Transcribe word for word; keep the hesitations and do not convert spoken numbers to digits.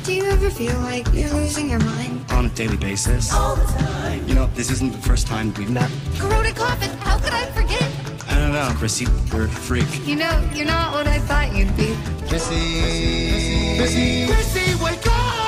Do you ever feel like you're losing your mind? On a daily basis. All the time. You know, this isn't the first time we've met. Corroded coffin, how could I forget? I don't know, Chrissy, you're a freak. You know, you're not what I thought you'd be. Chrissy, Chrissy, Chrissy, wake up!